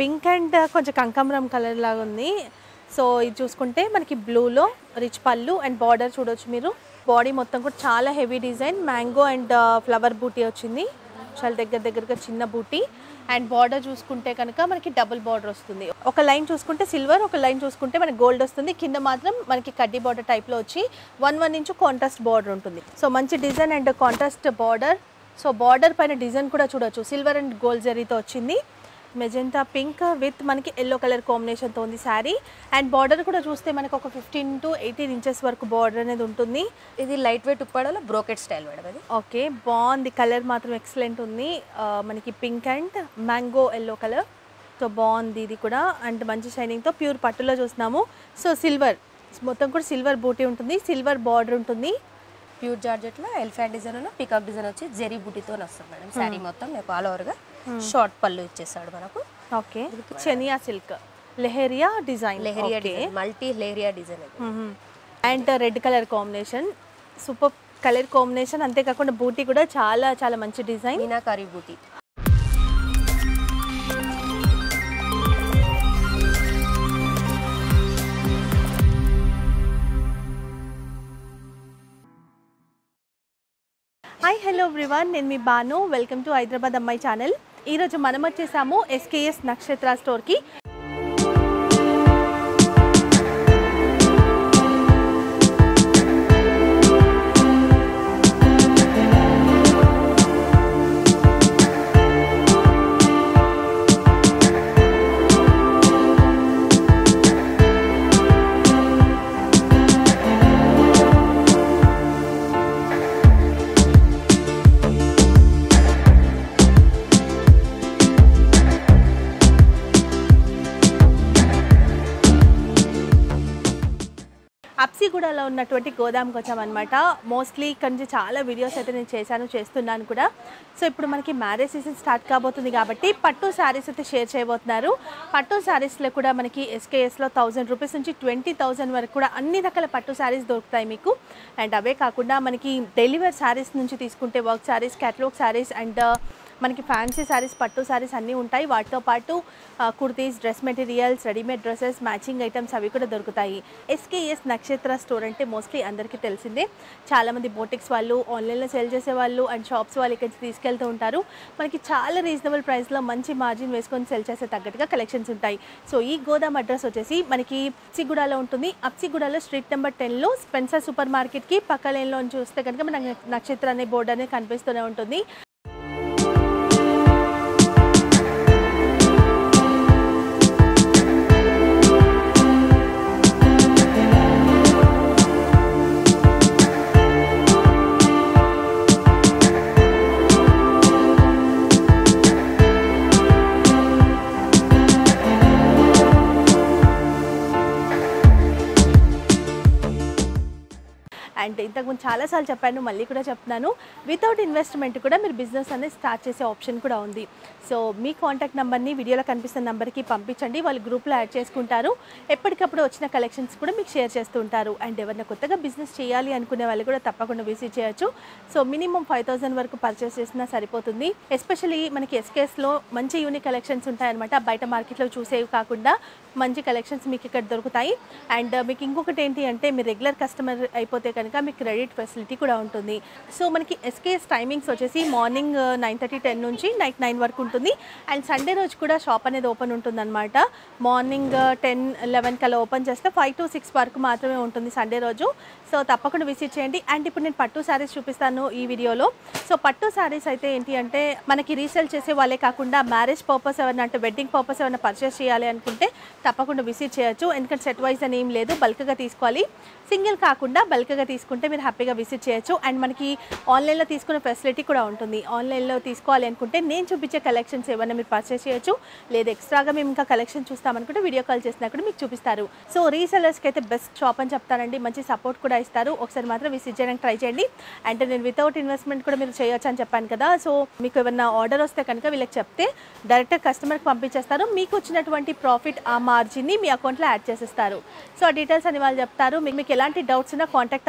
Pink and కొంచెం కంకమరం colour లాగా ఉంది. సో ఇది చూసుకుంటే మనకి బ్లూలో రిచ్ పళ్ళు అండ్ బార్డర్ చూడొచ్చు మీరు. బాడీ మొత్తం కూడా చాలా heavy design, mango and flower బూటీ వచ్చింది. చాలా దగ్గరగా చిన్న బూటీ. అండ్ బార్డర్ చూసుకుంటే కనుక మనకి డబుల్ బార్డర్ వస్తుంది. ఒక లైన్ చూసుకుంటే సిల్వర్, ఒక లైన్ చూసుకుంటే మనకి గోల్డ్ వస్తుంది. కింద మాత్రం మనకి కడ్డీ బార్డర్ టైప్లో వచ్చి 1 ఇంచు కాంట్రాస్ట్ బార్డర్ ఉంటుంది. సో మంచి design and contrast border. So border పైన డిజైన్ కూడా చూడొచ్చు, సిల్వర్ అండ్ గోల్డ్ జరీతో వచ్చింది. మెజెంటా పింక్ విత్ మనకి ఎల్లో కలర్ కాంబినేషన్తో ఉంది శారీ. అండ్ బార్డర్ కూడా చూస్తే మనకి ఒక 15 to 18 ఇంచెస్ వరకు బార్డర్ అనేది ఉంటుంది. ఇది లైట్ వెయిట్ ఉప్పాడలో బ్రోకెట్ స్టైల్ మేడం అది. ఓకే, బాగుంది. కలర్ మాత్రం ఎక్సలెంట్ ఉంది. మనకి pink and mango yellow colour తో బాగుంది ఇది కూడా. అండ్ మంచి షైనింగ్తో ప్యూర్ పట్టులో చూస్తున్నాము. సో సిల్వర్ మొత్తం కూడా సిల్వర్ బూటీ ఉంటుంది, సిల్వర్ బార్డర్ ఉంటుంది. ప్యూర్ జార్జెట్లో ఎలిఫెంట్ డిజైన్ పికప్ డిజైన్ వచ్చి జెరీ బూటీతో వస్తుంది మేడం. శారీ మొత్తం మీకు ఆల్ ఓవర్గా షార్ట్ పళ్ళు ఇచ్చేస్తాడు మనకు. ఓకే, చెనియా silk leheriya design, multi leheriya design. And red colour combination, super colour combination. అంతేకాకుండా బూటీ కూడా చాలా చాలా మంచి డిజైన్, మీనాకారి బూటీ. హాయ్ హలో ఎవ్రీవన్, నేను మీ బాను. వెల్కమ్ టు హైదరాబాద్ అమ్మాయి ఛానల్. ఈరోజు మనం వచ్చేసాము SKS నక్షత్ర స్టోర్కి. అప్సిగూడలో ఉన్నటువంటి గోదాంకి వచ్చామన్నమాట. మోస్ట్లీ ఇక్కడ నుంచి చాలా వీడియోస్ అయితే నేను చేస్తున్నాను కూడా. సో ఇప్పుడు మనకి మ్యారేజ్ సీజన్ స్టార్ట్ కాబోతుంది కాబట్టి పట్టు శారీస్ అయితే షేర్ చేయబోతున్నారు. పట్టు శారీస్లో కూడా మనకి SKSలో 1000 రూపీస్ నుంచి 20,000 వరకు కూడా అన్ని రకాల పట్టు శారీస్ దొరుకుతాయి మీకు. అండ్ అవే కాకుండా మనకి డెలివరీ శారీస్ నుంచి తీసుకుంటే work saris, catalogue saris and మనకి ఫ్యాన్సీ శారీస్, పట్టు శారీస్ అన్నీ ఉంటాయి. వాటితో పాటు kurtis, dress materials, readymade dresses, matching items అవి కూడా దొరుకుతాయి. SKS నక్షత్ర స్టోర్ అంటే మోస్ట్లీ అందరికీ తెలిసిందే. చాలామంది బోటిక్స్ వాళ్ళు, ఆన్లైన్లో సేల్ చేసే వాళ్ళు అండ్ షాప్స్ వాళ్ళు ఇక్కడి నుంచి తీసుకెళ్తూ ఉంటారు. మనకి చాలా రీజనబుల్ ప్రైస్లో మంచి మార్జిన్ వేసుకొని సెల్ చేసే తగ్గట్టుగా కలెక్షన్స్ ఉంటాయి. సో ఈ గోదాం అడ్రస్ వచ్చేసి మనకి అప్సిగూడలో ఉంటుంది. అప్సిగూడలో స్ట్రీట్ నెంబర్ 10లో స్పెన్సర్ సూపర్ మార్కెట్కి పక్క లైన్లో చూస్తే కనుక మన నక్షత్ర అనే బోర్డు అనేది కనిపిస్తూనే ఉంటుంది. అండ్ ఇంతకుముందు చాలాసార్లు చెప్పాను, మళ్ళీ కూడా చెప్తున్నాను, వితౌట్ ఇన్వెస్ట్మెంట్ కూడా మీరు బిజినెస్ అనేది స్టార్ట్ చేసే ఆప్షన్ కూడా ఉంది. సో మీ కాంటాక్ట్ నెంబర్ని వీడియోలో కనిపిస్తున్న నెంబర్కి పంపించండి, వాళ్ళు గ్రూప్లో యాడ్ చేసుకుంటారు. ఎప్పటికప్పుడు వచ్చిన కలెక్షన్స్ కూడా మీకు షేర్ చేస్తూ ఉంటారు. అండ్ ఎవరైనా కొత్తగా బిజినెస్ చేయాలి అనుకునే వాళ్ళు కూడా తప్పకుండా విజిట్ చేయొచ్చు. సో మినిమం 5,000 వరకు పర్చేస్ చేసినా సరిపోతుంది. ఎస్పెషల్లీ మనకి SKSలో మంచి యూనిక్ కలెక్షన్స్ ఉంటాయన్నమాట. బయట మార్కెట్లో చూసేవి కాకుండా మంచి కలెక్షన్స్ మీకు ఇక్కడ దొరుకుతాయి. అండ్ మీకు ఇంకొకటి ఏంటి అంటే మీరు రెగ్యులర్ కస్టమర్ అయిపోతే కనుక మీకు క్రెడిట్ ఫెసిలిటీ కూడా ఉంటుంది. సో మనకి SKS టైమింగ్స్ వచ్చేసి మార్నింగ్ 9:30 10 నుంచి నైట్ 9 వరకు ఉంటుంది. అండ్ సండే రోజు కూడా షాప్ అనేది ఓపెన్ ఉంటుందన్నమాట. మార్నింగ్ 10, 11 కల్లా ఓపెన్ చేస్తే 5 to 6 వరకు మాత్రమే ఉంటుంది సండే రోజు. సో తప్పకుండా విజిట్ చేయండి. అండ్ ఇప్పుడు నేను పట్టు శారీస్ చూపిస్తాను ఈ వీడియోలో. సో పట్టు శారీస్ అయితే ఏంటి అంటే మనకి రీసేల్ చేసే వాళ్ళే కాకుండా మ్యారేజ్ పర్పస్ ఎవరైనా అంటే వెడ్డింగ్ పర్పస్ ఎవరైనా పర్చేస్ చేయాలి అనుకుంటే తప్పకుండా విజిట్ చేయొచ్చు. ఎందుకంటే సెట్ వైజ్ అని ఏం లేదు, బల్క్గా తీసుకోవాలి. సింగిల్ కాకుండా బల్క్గా తీసుకుంటే మీరు హ్యాపీగా విజిట్ చేయొచ్చు. అండ్ మనకి ఆన్లైన్లో తీసుకునే ఫెసిలిటీ కూడా ఉంటుంది. ఆన్లైన్లో తీసుకోవాలి అనుకుంటే నేను చూపించే కలెక్షన్స్ ఏమైనా మీరు పర్చేస్ చేయొచ్చు. లేదా ఎక్స్ట్రాగా మేము ఇంకా కలెక్షన్ చూస్తామనుకుంటే వీడియో కాల్ చేసినా కూడా మీకు చూపిస్తారు. సో రీసెలర్స్కి అయితే బెస్ట్ షాప్ అని చెప్తానండి. మంచి సపోర్ట్ కూడా ఇస్తారు. ఒకసారి మాత్రం విజిట్ చేయడానికి ట్రై చేయండి. అంటే నేను వితౌట్ ఇన్వెస్ట్మెంట్ కూడా మీరు చేయొచ్చు అని చెప్పాను కదా. సో మీకు ఏమైనా ఆర్డర్ వస్తే కనుక వీళ్ళకి చెప్తే డైరెక్ట్గా కస్టమర్కి పంపించేస్తారు. మీకు వచ్చినటువంటి ప్రాఫిట్ ఆ మార్జిన్ని మీ అకౌంట్లో యాడ్ చేసేస్తారు. సో ఆ డీటెయిల్స్ అని వాళ్ళు చెప్తారు. మీకు ఎలాంటి డౌట్స్ ఉన్నా కాంటాక్ట్ అవ్వచ్చు. బట్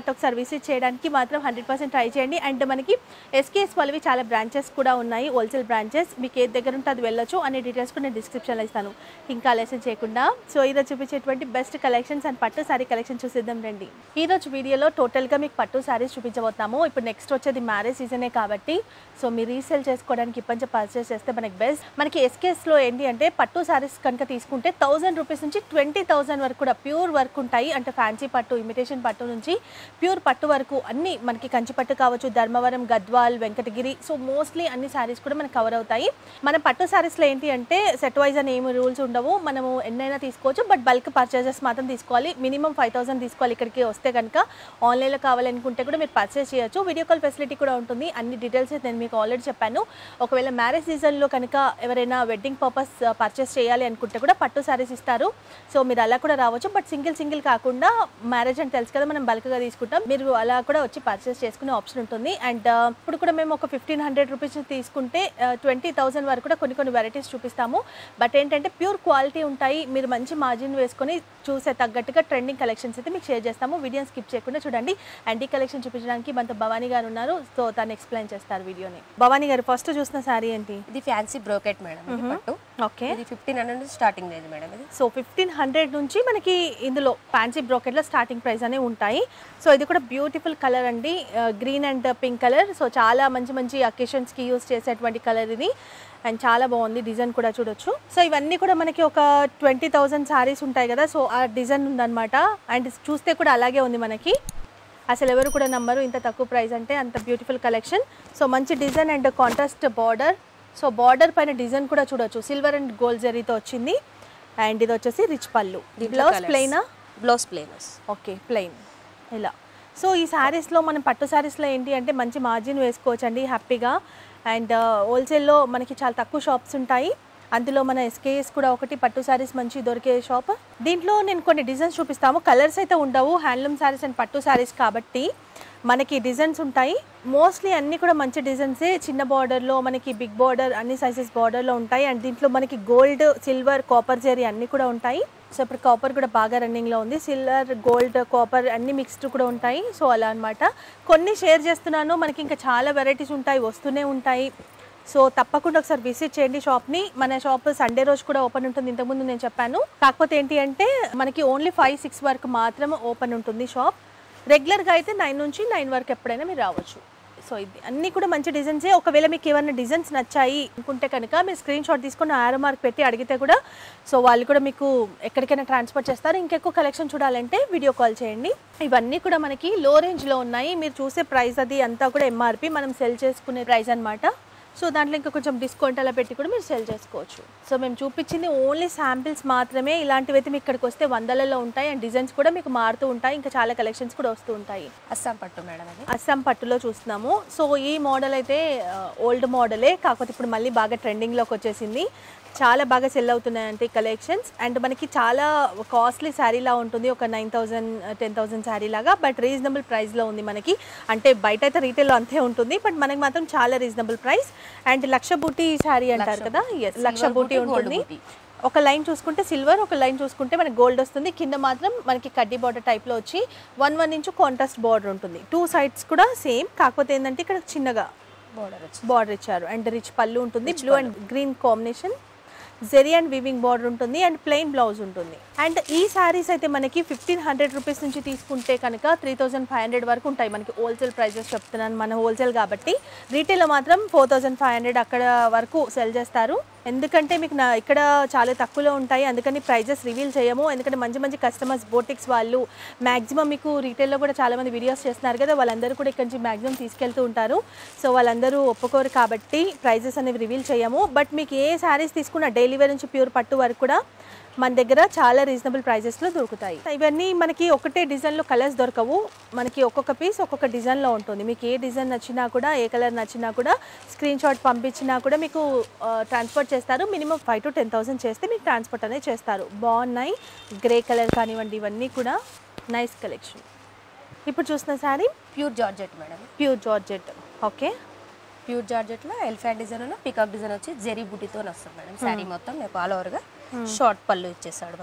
బట్ ఒకసారి విజిట్ చేయడానికి మాత్రం 100% ట్రై చేయండి. అండ్ మనకి ఎస్కేఎస్ వాళ్ళవి చాలా బ్రాంచెస్ కూడా ఉన్నాయి, హోల్సేల్ బ్రాంచెస్. మీకు ఏది దగ్గర ఉంటే అది వెళ్ళొచ్చు అనే డీటెయిల్స్ కూడా నేను డిస్క్రిప్షన్లో ఇస్తాను. ఇంకా ఆలస్యం చేయకుండా సో ఈరోజు చూపించేటువంటి బెస్ట్ కలెక్షన్స్ అండ్ పట్టు శారీ కలెక్షన్ చూసేద్దాం రండి. ఈరోజు వీడియోలో టోటల్గా మీకు పట్టు శారీస్ చూపించబోతున్నాము. ఇప్పుడు నెక్స్ట్ వచ్చేది మ్యారేజ్ సీజనే కాబట్టి సో మీరు రీసేల్ చేసుకోవడానికి ఇప్పటి పర్చేస్ చేస్తే మనకి బెస్ట్. మనకి ఎస్కేఎస్లో ఏంటి అంటే పట్టు శారీస్ కనుక తీసుకుంటే 1000 రూపీస్ నుంచి 20,000 వరకు కూడా ప్యూర్ వర్క్ ఉంటాయి. అంటే ఫ్యాన్సీ పట్టు, ఇమిటేషన్ పట్టు నుంచి ప్యూర్ పట్టు వరకు అన్ని మనకి కంచి పట్టు కావచ్చు, ధర్మవరం, గద్వాల్, వెంకటగిరి, సో మోస్ట్లీ అన్ని శారీస్ కూడా మనకు కవర్ అవుతాయి. మన పట్టు శారీస్లో ఏంటి అంటే సెట్ వైజ్ అని ఏమి రూల్స్ ఉండవు, మనము ఎన్నైనా తీసుకోవచ్చు. బట్ బల్క్ పర్చేజెస్ మాత్రం తీసుకోవాలి, మినిమం 5,000 తీసుకోవాలి. ఇక్కడికి వస్తే కనుక ఆన్లైన్లో కావాలనుకుంటే కూడా మీరు పర్చేస్ చేయొచ్చు. వీడియో కాల్ ఫెసిలిటీ కూడా ఉంటుంది. అన్ని డీటెయిల్స్ నేను మీకు ఆల్రెడీ చెప్పాను. ఒకవేళ మ్యారేజ్ సీజన్లో కనుక ఎవరైనా వెడ్డింగ్ పర్పస్ పర్చేస్ చేయాలి అనుకుంటే కూడా పట్టు శారీస్ ఇస్తారు. సో మీరు అలా కూడా రావచ్చు. బట్ సింగిల్ కాకుండా మ్యారేజ్ అని తెలుసు కదా, మనం బల్క్గా తీసుకుంటాం, మీరు అలా కూడా వచ్చి పర్చేస్ చేసుకునే ఆప్షన్ ఉంటుంది. అండ్ ఇప్పుడు కూడా మేము ఒక 1500 రూపీస్ తీసుకుంటే 20,000 వరకు కూడా కొన్ని వెరైటీస్ చూపిస్తాము. బట్ ఏంటంటే ప్యూర్ క్వాలిటీ ఉంటాయి. మీరు మంచి మార్జిన్ వేసుకొని చూసే తగ్గట్టుగా ట్రెండింగ్ కలెక్షన్స్ అయితే మీకు షేర్ చేస్తాము. వీడియోని స్కిప్ చేయకుండా చూడండి. అండ్ ఈ కలెక్షన్ చూపించడానికి మనతో భవానీ గారు ఉన్నారు. సో తను ఎక్స్ప్లెయిన్ చేస్తారు వీడియోని. భవానీ గారు, ఫస్ట్ చూసిన శారీ ఏంటి? ఇది ఫ్యాన్సీ బ్రోకెట్ మేడం, ఇది పట్టు. ఓకే, ఇది 1500 నుంచి స్టార్టింగ్ రేంజ్ మేడం. ఇది సో 1500 నుంచి మనకి ఇందులో ఫ్యాన్సీ బ్రోకెట్లో స్టార్టింగ్ ప్రైస్ అనేవి ఉంటాయి. సో ఇది కూడా బ్యూటిఫుల్ కలర్ అండి, green and pink colour. So చాలా మంచి అకేషన్స్కి యూజ్ చేసేటువంటి కలర్ ఇది. అండ్ చాలా బాగుంది, డిజైన్ కూడా చూడొచ్చు. సో ఇవన్నీ కూడా మనకి ఒక 20,000 శారీస్ ఉంటాయి కదా, సో ఆ డిజైన్ ఉందన్నమాట. అండ్ చూస్తే కూడా అలాగే ఉంది మనకి. అసలు ఎవరు కూడా నమ్మరు ఇంత తక్కువ ప్రైస్ అంటే, అంత బ్యూటిఫుల్ కలెక్షన్. సో మంచి design and contrast border. So border పైన డిజైన్ కూడా చూడొచ్చు, సిల్వర్ అండ్ గోల్డ్ జరీతో వచ్చింది. అండ్ ఇది వచ్చేసి రిచ్ పళ్ళు. బ్లౌజ్ ప్లెయినా? Blouse plain. ఓకే, ప్లెయిన్ ఇలా. సో ఈ శారీస్లో మనం పట్టు శారీస్లో ఏంటి అంటే మంచి మార్జిన్ వేసుకోవచ్చు అండి హ్యాపీగా. అండ్ హోల్సేల్లో మనకి చాలా తక్కువ షాప్స్ ఉంటాయి. అందులో మన ఎస్కేఎస్ కూడా ఒకటి పట్టు శారీస్ మంచి దొరికే షాప్. దీంట్లో నేను కొన్ని డిజైన్స్ చూపిస్తాము, కలర్స్ అయితే ఉండవు. హ్యాండ్లూమ్ శారీస్ అండ్ పట్టు శారీస్ కాబట్టి మనకి డిజైన్స్ ఉంటాయి. మోస్ట్లీ అన్నీ కూడా మంచి డిజైన్సే, చిన్న బార్డర్లో మనకి బిగ్ బార్డర్, అన్ని సైజెస్ బార్డర్లో ఉంటాయి. అండ్ దీంట్లో మనకి గోల్డ్, సిల్వర్, కాపర్ జరీ అన్నీ కూడా ఉంటాయి. సో ఇప్పుడు కాపర్ కూడా బాగా రన్నింగ్లో ఉంది, సిల్వర్, గోల్డ్, కాపర్ అన్ని మిక్స్డ్ కూడా ఉంటాయి. సో అలా అనమాట. కొన్ని షేర్ చేస్తున్నాను, మనకి ఇంకా చాలా వెరైటీస్ ఉంటాయి, వస్తూనే ఉంటాయి. సో తప్పకుండా ఒకసారి విజిట్ చేయండి షాప్ని. మన షాప్ సండే రోజు కూడా ఓపెన్ ఉంటుంది, ఇంతకుముందు నేను చెప్పాను. కాకపోతే ఏంటి అంటే మనకి ఓన్లీ 5-6 వరకు మాత్రం ఓపెన్ ఉంటుంది షాప్. రెగ్యులర్గా అయితే 9 నుంచి 9 వరకు ఎప్పుడైనా మీరు రావచ్చు. సో ఇది అన్నీ కూడా మంచి డిజైన్సే. ఒకవేళ మీకు ఏమైనా డిజైన్స్ నచ్చాయి అనుకుంటే కనుక మీరు స్క్రీన్ షాట్ తీసుకొని ఆరో మార్క్ పెట్టి అడిగితే కూడా సో వాళ్ళు కూడా మీకు ఎక్కడికైనా ట్రాన్స్ఫర్ చేస్తారు. ఇంకెక్కువ కలెక్షన్ చూడాలంటే వీడియో కాల్ చేయండి. ఇవన్నీ కూడా మనకి లో రేంజ్లో ఉన్నాయి. మీరు చూసే ప్రైస్ అది అంతా కూడా ఎంఆర్పి, మనం సెల్ చేసుకునే ప్రైస్ అనమాట. సో దాంట్లో ఇంకా కొంచెం డిస్కౌంట్ అలా పెట్టి కూడా మీరు సెల్ చేసుకోవచ్చు. సో మేము చూపించింది ఓన్లీ శాంపిల్స్ మాత్రమే. ఇలాంటివి అయితే మీకు ఇక్కడికి వస్తే వందలలో ఉంటాయి. అండ్ డిజైన్స్ కూడా మీకు మారుతూ ఉంటాయి, ఇంకా చాలా కలెక్షన్స్ కూడా వస్తూ ఉంటాయి. అస్సాం పట్టు మేడం, అది అస్సాం పట్టులో చూస్తున్నాము. సో ఈ మోడల్ అయితే ఓల్డ్ మోడలే, కాకపోతే ఇప్పుడు మళ్ళీ బాగా ట్రెండింగ్లోకి వచ్చేసింది. చాలా బాగా సెల్ అవుతున్నాయంటే కలెక్షన్స్. అండ్ మనకి చాలా కాస్ట్లీ శారీలా ఉంటుంది, ఒక 9,000 10,000 శారీ లాగా. బట్ రీజనబుల్ ప్రైస్లో ఉంది మనకి. అంటే బయట అయితే రీటైల్లో అంతే ఉంటుంది, బట్ మనకి మాత్రం చాలా రీజనబుల్ ప్రైస్. అండ్ లక్ష బూటీ శారీ అంటారు కదా, లక్ష బూటీ ఉంటుంది. ఒక లైన్ చూసుకుంటే సిల్వర్, ఒక లైన్ చూసుకుంటే మనకి గోల్డ్ వస్తుంది. కింద మాత్రం మనకి కడ్డీ బార్డర్ టైప్లో వచ్చి 1 ఇంచు కాంట్రాస్ట్ బార్డర్ ఉంటుంది. 2 సైడ్స్ కూడా సేమ్, కాకపోతే ఏంటంటే ఇక్కడ చిన్నగా బార్డర్ ఇచ్చారు. అండ్ రిచ్ పళ్ళు ఉంటుంది, బ్లూ అండ్ గ్రీన్ కాంబినేషన్. జెరీ అండ్ వీవింగ్ బార్డర్ ఉంటుంది అండ్ ప్లెయిన్ బ్లౌజ్ ఉంటుంది. అండ్ ఈ శారీస్ అయితే మనకి 1500 రూపీస్ నుంచి తీసుకుంటే కనుక 3500 వరకు ఉంటాయి. మనకి హోల్సేల్ ప్రైజెస్ చెప్తున్నాను, మన హోల్సేల్ కాబట్టి. రీటైల్లో మాత్రం 4500 అక్కడ వరకు సెల్ చేస్తారు. ఎందుకంటే మీకు ఇక్కడ చాలా తక్కువలో ఉంటాయి, అందుకని ప్రైజెస్ రివీల్ చేయము. ఎందుకంటే మంచి కస్టమర్స్, బోటిక్స్ వాళ్ళు మ్యాక్సిమం మీకు రీటైల్లో కూడా చాలామంది వీడియోస్ చేస్తున్నారు కదా, వాళ్ళందరూ కూడా ఇక్కడ నుంచి మ్యాక్సిమం తీసుకెళ్తూ ఉంటారు. సో వాళ్ళందరూ ఒప్పుకోరు కాబట్టి ప్రైజెస్ అనేవి రివీల్ చేయము. బట్ మీకు ఏ శారీస్ తీసుకున్నా డైలీ వేర్ నుంచి ప్యూర్ పట్టు వరకు కూడా మన దగ్గర చాలా రీజనబుల్ ప్రైజెస్లో దొరుకుతాయి. ఇవన్నీ మనకి ఒకటే డిజైన్లో కలర్స్ దొరకవు, మనకి ఒక్కొక్క పీస్ ఒక్కొక్క డిజైన్లో ఉంటుంది. మీకు ఏ డిజైన్ నచ్చినా కూడా, ఏ కలర్ నచ్చినా కూడా స్క్రీన్ షాట్ పంపించినా కూడా మీకు ట్రాన్స్పోర్ట్ చేస్తారు. మినిమం 5 to 10,000 చేస్తే మీకు ట్రాన్స్పోర్ట్ అనేది చేస్తారు. బాగున్నాయి, గ్రే కలర్ కానివ్వండి, ఇవన్నీ కూడా నైస్ కలెక్షన్. ఇప్పుడు చూసిన sari pure georgette madam, pure georgette. Okay, pure జార్జెట్లో ఎలిఫెంట్ డిజైన్ ఉన్న పికాక్ డిజైన్ వచ్చి జెరీ బుటీతో వస్తుంది మేడం. శారీ మొత్తం మీకు ఆల్ ఓవర్గా షార్ట్ పళ్ళు ఇచ్చేస్తాడు మనకు.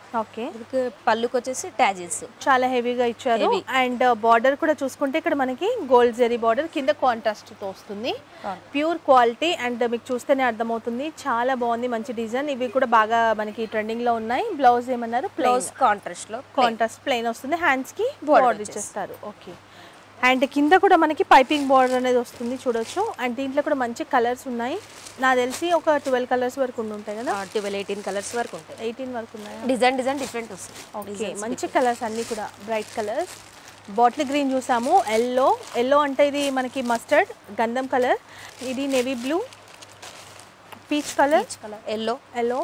ఓకే, ఇది పళ్ళుకి వచ్చేసి ట్యాజిల్స్ చాలా హెవీగా ఇచ్చారు. అండ్ బార్డర్ కూడా చూసుకుంటే ఇక్కడ మనకి గోల్డ్ జెరీ బార్డర్ కింద కాంట్రాస్ట్ తో వస్తుంది. ప్యూర్ క్వాలిటీ అండ్ మీకు చూస్తేనే అర్థమవుతుంది, చాలా బాగుంది, మంచి డిజైన్. ఇవి కూడా బాగా మనకి ట్రెండింగ్ లో ఉన్నాయి. బ్లౌజ్ ఏమన్నారు? బ్లౌజ్ కాంట్రాస్ట్ ప్లెయిన్ వస్తుంది. హ్యాండ్స్ కి బార్డర్ ఇచ్చేస్తారు. ఓకే, అండ్ కింద కూడా మనకి పైపింగ్ బార్డర్ అనేది వస్తుంది చూడొచ్చు. అండ్ దీంట్లో కూడా మంచి కలర్స్ ఉన్నాయి. నాకు తెలిసి ఒక 12 కలర్స్ వరకు ఉంటాయి కదా. 12-18 కలర్స్ వరకు ఉంటాయి. 18 వరకు ఉన్నాయి. డిజైన్ డిఫరెంట్ వస్తుంది. ఓకే, మంచి కలర్స్ అన్నీ కూడా బ్రైట్ కలర్స్. బాటిల్ గ్రీన్ చూసాము, ఎల్లో అంటే ఇది మనకి మస్టర్డ్ గంధం కలర్, ఇది navy blue, peach colour, yellow,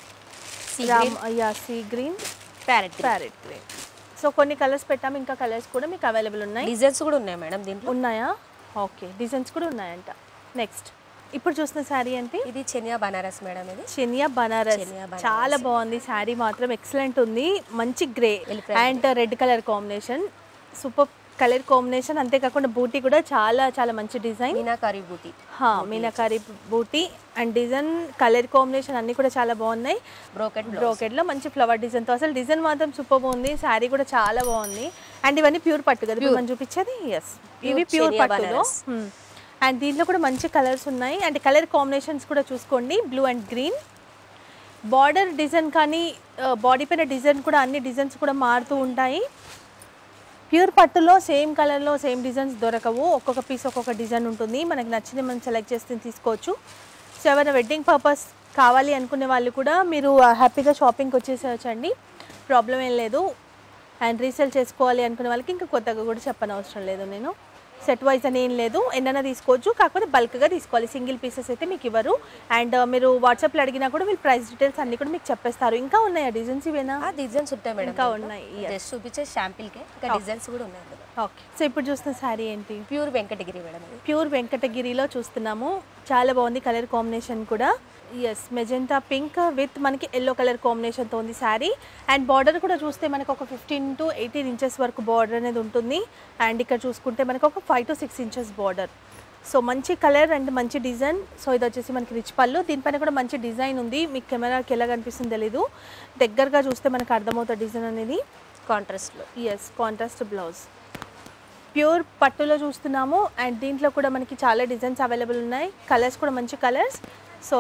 sea green, parrot green. So కొన్ని కలర్స్ పెట్టాము, ఇంకా కలర్స్ కూడా మీకు అవైలబుల్ ఉన్నాయి. డిజైన్స్ కూడా ఉన్నాయి మేడం దీంట్లో. ఉన్నాయా? ఓకే, డిజైన్స్ కూడా ఉన్నాయంట. నెక్స్ట్ ఇప్పుడు చూస్తున్న శారీ అంటే ఇది చెనియా బనారస్ మేడం. ఇది చెనియా బనారస్, చాలా బాగుంది శారీ, మాత్రం ఎక్సలెంట్ ఉంది. మంచి grey and red colour combination, super colour combination. అంతేకాకుండా బూటీ కూడా చాలా చాలా మంచి డిజైన్, మీనాకారి బూటీ అండ్ డిజైన్, కలర్ కాంబినేషన్ అన్ని కూడా చాలా బాగున్నాయి. బ్రోకెట్ లో మంచి ఫ్లవర్ డిజైన్ తో, అసలు డిజైన్ మాత్రం సూపర్ బాగుంది. శారీ కూడా చాలా బాగుంది. అండ్ ఇవన్నీ ప్యూర్ పట్టు కదా మనం చూపించేది. ఎస్, ఇవి ప్యూర్ పట్టులో. అండ్ దీంట్లో కూడా మంచి కలర్స్ ఉన్నాయి. అండ్ కలర్ కాంబినేషన్స్ కూడా చూసుకోండి, blue and green. Border design కానీ బాడీ పైన డిజైన్ కూడా, అన్ని డిజైన్స్ కూడా మారుతూ ఉంటాయి. ప్యూర్ పట్టులో సేమ్ కలర్లో సేమ్ డిజైన్స్ దొరకవు, ఒక్కొక్క పీస్ ఒక్కొక్క డిజైన్ ఉంటుంది. మనకి నచ్చింది మనం సెలెక్ట్ చేసుకుని తీసుకోవచ్చు. సో ఎవరైనా వెడ్డింగ్ పర్పస్ కావాలి అనుకునే వాళ్ళు కూడా మీరు హ్యాపీగా షాపింగ్కి వచ్చేసేయచ్చండి, ప్రాబ్లం ఏం లేదు. అండ్ రీసేల్ చేసుకోవాలి అనుకునే వాళ్ళకి ఇంకా కొత్తగా కూడా చెప్పనవసరం లేదు. నేను సెట్ వైజ్ అని ఏం లేదు, ఎన్నైనా తీసుకోవచ్చు, కాకపోతే బల్క్గా తీసుకోవాలి. సింగిల్ పీసెస్ అయితే మీకు ఇవ్వరు. అండ్ మీరు వాట్సాప్లో అడిగినా కూడా వీళ్ళు ప్రైస్ డీటెయిల్స్ అన్ని కూడా మీకు చెప్పేస్తారు. ఇంకా ఉన్నాయా డిజైన్స్? ఇవేనా? డిజైన్స్ ఉంటాయి మేడం, ఇంకా ఉన్నాయి. చూపించే శాంపిల్కే ఇంకా డిజైన్స్ కూడా ఉన్నాయి. ఓకే, సో ఇప్పుడు చూస్తున్న శారీ ఏంటి? Pure Venkatagiri madam. ప్యూర్ వెంకటగిరిలో చూస్తున్నాము, చాలా బాగుంది కలర్ కాంబినేషన్ కూడా. ఎస్, మెజెంటా పింక్ విత్ మనకి ఎల్లో కలర్ కాంబినేషన్తో ఉంది శారీ. అండ్ బార్డర్ కూడా చూస్తే మనకు ఒక 15 to 18 ఇంచెస్ వరకు బార్డర్ అనేది ఉంటుంది. అండ్ ఇక్కడ చూసుకుంటే మనకు ఒక 5 to 6 ఇంచెస్ బార్డర్. సో మంచి కలర్ అండ్ మంచి డిజైన్. సో ఇది వచ్చేసి మనకి రిచ్ పళ్ళు, దీనిపైన కూడా మంచి డిజైన్ ఉంది. మీకు కెమెరాకి ఎలా కనిపిస్తుందో తెలీదు, దగ్గరగా చూస్తే మనకు అర్థమవుతుంది డిజైన్ అనేది. కాంట్రాస్ట్లో. Yes, contrast blouse. ప్యూర్ పట్టులో చూస్తున్నాము. అండ్ దీంట్లో కూడా మనకి చాలా డిజైన్స్ అవైలబుల్ ఉన్నాయి. కలర్స్ కూడా మంచి colours. So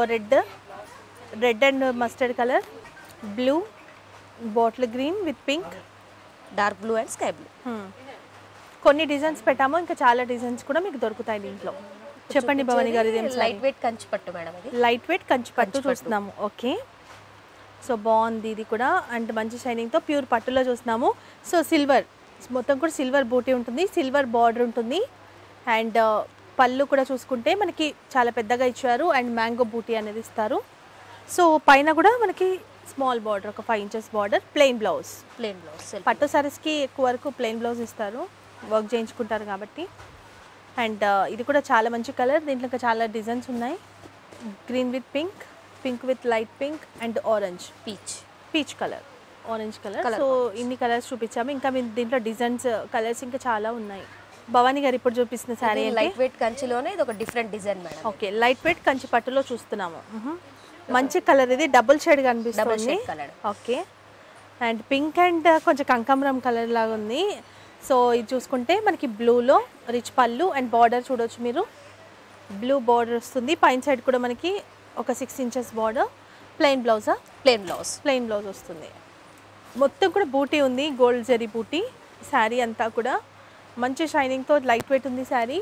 red and mustard colour, blue, bottle green with pink, dark blue and sky blue. కొన్ని డిజైన్స్ పెట్టాము, ఇంకా చాలా డిజైన్స్ కూడా మీకు దొరుకుతాయి దీంట్లో. చెప్పండి భవాని గారు. లైట్ వెయిట్ కంచి పట్టు మేడం. ఇది లైట్ వెయిట్ కంచి పట్టు చూస్తున్నాము. ఓకే, సో బాగుంది ఇది కూడా. అండ్ మంచి షైనింగ్తో ప్యూర్ పట్టులో చూస్తున్నాము. సో సిల్వర్, మొత్తం కూడా సిల్వర్ బూటీ ఉంటుంది, సిల్వర్ బార్డర్ ఉంటుంది. అండ్ పళ్ళు కూడా చూసుకుంటే మనకి చాలా పెద్దగా ఇచ్చారు. అండ్ మ్యాంగో బూటీ అనేది ఇస్తారు. సో పైన కూడా మనకి స్మాల్ బార్డర్, ఒక 5 ఇంచెస్ బార్డర్. Plain blouse. పట్టు సారీస్కి ఎక్కువ వరకు ప్లెయిన్ బ్లౌజ్ ఇస్తారు, వర్క్ చేయించుకుంటారు కాబట్టి. అండ్ ఇది కూడా చాలా మంచి కలర్. దీంట్లో ఇంకా చాలా డిజైన్స్ ఉన్నాయి. Green with pink, pink with light pink and orange, peach colour, orange colour. So ఇన్ని కలర్స్ చూపించాము. ఇంకా మీ దీంట్లో డిజైన్స్ కలర్స్ ఇంకా చాలా ఉన్నాయి. భవానీ గారు ఇప్పుడు చూపిస్తున్న శారీ లైట్ వెయిట్ కంచిలోనే ఇది ఒక different design madam. Okay, light weight Kanchi పట్టులో చూస్తున్నాము. మంచి కలర్, ఇది డబుల్ షేడ్ కనిపిస్తుంది. ఓకే, అండ్ పింక్ అండ్ కొంచెం కంకమరం కలర్ లాగా ఉంది. సో ఇది చూసుకుంటే మనకి బ్లూలో రిచ్ పళ్ళు అండ్ బార్డర్ చూడొచ్చు మీరు, బ్లూ బార్డర్ వస్తుంది. పైన సైడ్ కూడా మనకి ఒక 6 ఇంచెస్ బార్డర్. ప్లెయిన్ బ్లౌజా? ప్లెయిన్ బ్లౌజ్ వస్తుంది. మొత్తం కూడా బూటీ ఉంది, గోల్డ్ జరీ బూటీ. శారీ అంతా కూడా మంచి షైనింగ్తో లైట్ వెయిట్ ఉంది శారీ.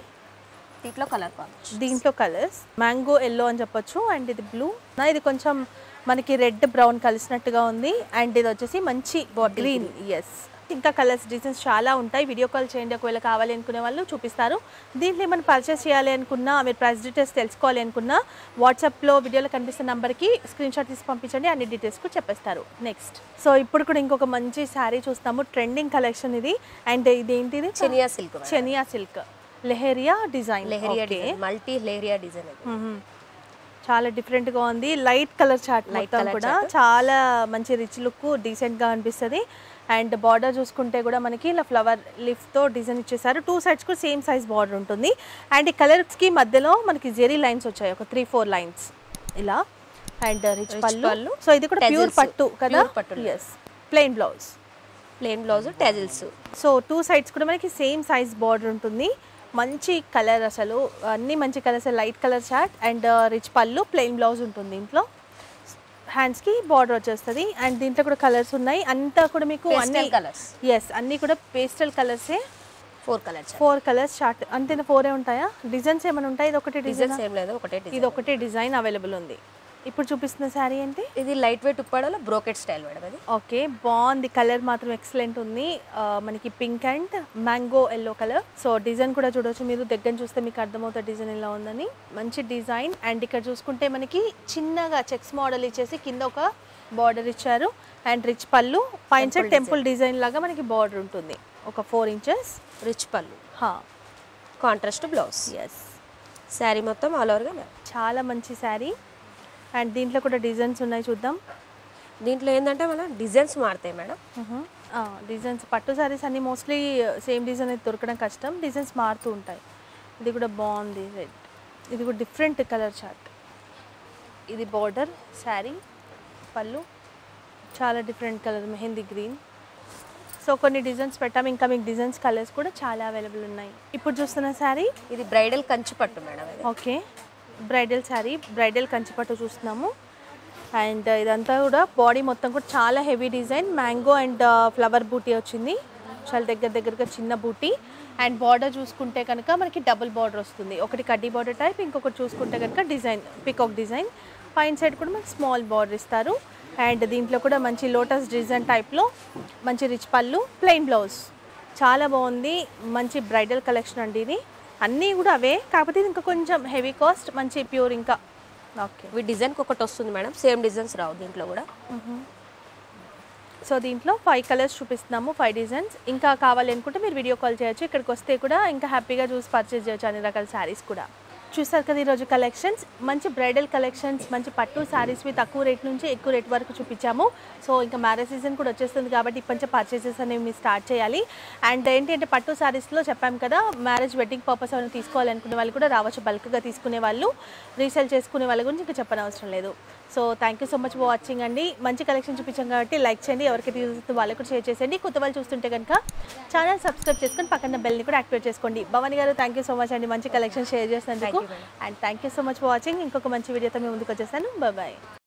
దీంట్లో కలర్స్ మ్యాంగో ఎల్లో అని చెప్పొచ్చు. అండ్ ఇది బ్లూ, ఇది కొంచెం మనకి రెడ్ బ్రౌన్ కలిసినట్టుగా ఉంది. అండ్ ఇది వచ్చేసి మంచి గ్రీన్. ఎస్, ఇంకా కలర్స్ డిజైన్స్ చాలా ఉంటాయి. వీడియో కాల్ చేయండి, ఒకవేళ కావాలి అనుకునే వాళ్ళు చూపిస్తారు. దీంట్లో ఏమైనా పర్చేస్ చేయాలి అనుకున్నా, మీరు ప్రైస్ డీటెయిల్స్ తెలుసుకోవాలి అనుకున్నా వాట్సాప్లో వీడియోలో కనిపిస్తున్న నెంబర్కి స్క్రీన్ షాట్ తీసి పంపించండి, అన్ని డీటెయిల్స్ కూడా చెప్పేస్తారు. నెక్స్ట్, సో ఇప్పుడు కూడా ఇంకొక మంచి శారీ చూస్తాము, ట్రెండింగ్ కలెక్షన్ ఇది. అండ్ ఇదేంటిది? చెనియా silk leheriya design. Multi leheriya design, చాలా డిఫరెంట్గా ఉంది. లైట్ కలర్ చార్ట్ మొత్తం కూడా చాలా మంచి రిచ్ లుక్, డీసెంట్గా అనిపిస్తుంది. అండ్ బార్డర్ చూసుకుంటే కూడా మనకి ఇలా ఫ్లవర్ లీఫ్తో డిజైన్ ఇచ్చేసారు. 2 sides కూడా సేమ్ సైజ్ బార్డర్ ఉంటుంది. అండ్ ఈ కలర్స్కి మధ్యలో మనకి జెరీ లైన్స్ వచ్చాయి, ఒక 3-4 లైన్స్ ఇలా. అండ్ రిచ్ పళ్ళు. సో ఇది కూడా ప్యూర్ పట్టు కదా. Yes, plain blouse. Plain blouse టెజిల్స్. సో 2 సైడ్స్ కూడా మనకి సేమ్ సైజ్ బార్డర్ ఉంటుంది. మంచి కలర్, అసలు అన్ని మంచి colours, light colour chart and rich పళ్ళు, ప్లెయిన్ బ్లౌజ్ ఉంటుంది. ఇంట్లో హ్యాండ్స్కి బార్డర్ వచ్చేస్తుంది అండ్ దీంట్లో కూడా కలర్స్ ఉన్నాయి. అంతా కూడా మీకు అన్ని కలర్స్. ఎస్, అన్నీ కూడా పేస్టల్ కలర్సే. 4 కలర్స్ చార్ట్. అంతేనా? 4 ఉంటాయా? డిజైన్స్ ఏమైనా ఉంటాయి? ఇది ఒకటే డిజైన్, ఏం లేదు, ఒకటే ఇది ఒకటే డిజైన్ అవైలబుల్ ఉంది. ఇప్పుడు చూపిస్తున్న శారీ ఏంటి? ఇది లైట్ వెయిట్ ఉప్పాడలో బ్రోకెట్ స్టైల్ మేడం. అది ఓకే, బాగుంది. కలర్ మాత్రం ఎక్సలెంట్ ఉంది. మనకి pink and mango yellow colour. So design కూడా చూడవచ్చు మీరు, దగ్గర చూస్తే మీకు అర్థమవుతుంది డిజైన్ ఎలా ఉందని. మంచి డిజైన్. అండ్ ఇక్కడ చూసుకుంటే మనకి చిన్నగా చెక్స్ మోడల్ ఇచ్చేసి కింద ఒక బార్డర్ ఇచ్చారు అండ్ రిచ్ పళ్ళు. పైన సైడ్ టెంపుల్ డిజైన్ లాగా మనకి బార్డర్ ఉంటుంది, ఒక 4 ఇంచెస్ రిచ్ పళ్ళు. Contrast blouse. ఎస్, శారీ మొత్తం ఆల్ ఓవర్గా చాలా మంచి శారీ. అండ్ దీంట్లో కూడా డిజైన్స్ ఉన్నాయి, చూద్దాం. దీంట్లో ఏంటంటే మనం డిజైన్స్ మారుతాయి మేడం. డిజైన్స్ పట్టు శారీస్ అన్ని మోస్ట్లీ సేమ్ డిజైన్ అయితే దొరకడం కష్టం, డిజైన్స్ మారుతూ ఉంటాయి. ఇది కూడా బాగుంది రెడ్. ఇది కూడా డిఫరెంట్ కలర్ చార్ట్. ఇది బార్డర్, శారీ, పళ్ళు చాలా different colour, mehndi green. So కొన్ని డిజైన్స్ పెట్టాము, ఇంకా మీకు డిజైన్స్ కలర్స్ కూడా చాలా అవైలబుల్ ఉన్నాయి. ఇప్పుడు చూస్తున్న శారీ ఇది బ్రైడల్ కంచి పట్టు madam. Okay, bridal sari, bridal కంచిపట్టు చూస్తున్నాము. అండ్ ఇదంతా కూడా బాడీ మొత్తం కూడా చాలా heavy design, mango and flower బూటీ వచ్చింది. చాలా దగ్గరగా చిన్న బూటీ. అండ్ బార్డర్ చూసుకుంటే కనుక మనకి డబుల్ బార్డర్ వస్తుంది, ఒకటి కడ్డీ బార్డర్ టైప్, ఇంకొకటి చూసుకుంటే కనుక డిజైన్ పికాక్ డిజైన్. పైన సైడ్ కూడా మనకి స్మాల్ బార్డర్ ఇస్తారు. అండ్ దీంట్లో కూడా మంచి లోటస్ డిజైన్ టైప్లో మంచి రిచ్ పళ్ళు, ప్లెయిన్ బ్లౌజ్. చాలా బాగుంది, మంచి బ్రైడల్ కలెక్షన్ అండి ఇది. అన్నీ కూడా అవే, కాకపోతే ఇది ఇంకా కొంచెం హెవీ కాస్ట్, మంచి ప్యూర్. ఇంకా ఓకే, ఈ డిజైన్కి ఒకటి వస్తుంది మేడం, సేమ్ డిజైన్స్ రావు దీంట్లో కూడా. సో దీంట్లో 5 కలర్స్ చూపిస్తున్నాము, 5 డిజైన్స్. ఇంకా కావాలి అనుకుంటే మీరు వీడియో కాల్ చేయొచ్చు, ఇక్కడికి వస్తే కూడా ఇంకా హ్యాపీగా చూసి పర్చేస్ చేయొచ్చు అన్ని రకాల శారీస్ కూడా. చూసారు కదా ఈరోజు కలెక్షన్స్, మంచి బ్రైడల్ కలెక్షన్స్, మంచి పట్టు శారీస్వి తక్కువ రేట్ నుంచి ఎక్కువ రేట్ వరకు చూపించాము. సో ఇంకా మ్యారేజ్ సీజన్ కూడా వచ్చేస్తుంది కాబట్టి ఇప్పటి పర్చేసెస్ అనేవి మీరు స్టార్ట్ చేయాలి. అండ్ ఏంటంటే పట్టు శారీస్లో చెప్పాము కదా, మ్యారేజ్ వెడ్డింగ్ పర్పస్ ఏమైనా తీసుకోవాలనుకునే వాళ్ళు కూడా రావచ్చు, బల్క్గా తీసుకునే వాళ్ళు, రీసేల్ చేసుకునే వాళ్ళ గురించి ఇంకా చెప్పనవసరం లేదు. So thank you so much for watching అండి. మంచి కలెక్షన్ చూపించాం కాబట్టి లైక్ చేయండి, ఎవరికైతే యూజ్ అవుతుందో వాళ్ళకి కూడా షేర్ చేసేయండి. కొత్త వాళ్ళు చూస్తుంటే కనుక ఛానల్ సబ్స్క్రైబ్ చేసుకొని పక్కన బెల్ని కూడా యాక్టివేట్ చేసుకోండి. భవాని గారు థ్యాంక్ యూ సో మచ్ అండి, మంచి కలెక్షన్ షేర్ చేసినందుకు. And thank you so much for watching. ఇంకొక మంచి వీడియోతో మేము ముందుకు వచ్చేసాను. బాయ్.